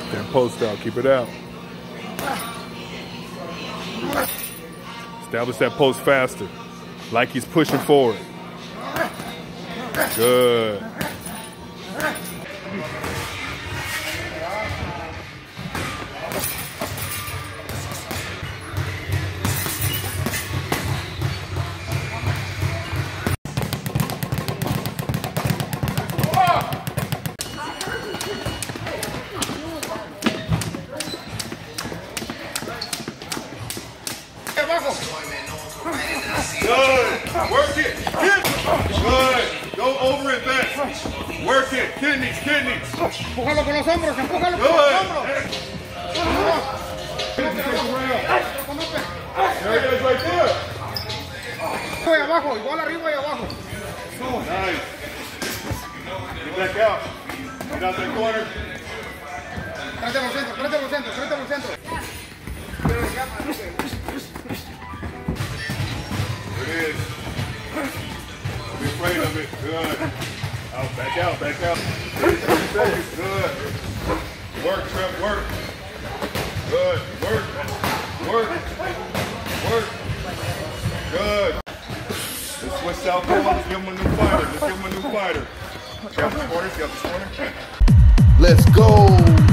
That post out, keep it out. Establish that post faster, like he's pushing forward. Good. Good. Work it. Good. Go over it back. Work it. Kidneys, kidneys. Empújalo con los hombros, empújalo con los hombros. There it is right there. Arriba y abajo, igual arriba y abajo. Nice. Get back out. Get out that corner. Tráete al centro, tráete al centro, tráete al centro. There it is. Don't be afraid of it. Good. Out, back out, back out. 30 seconds. Good. Work, Trev, work. Good. Work. Work. Work. Good. Let's switch southpaw. Let's give him a new fighter. Let's give him a new fighter. Get out this corner. Get out this corner. Let's go.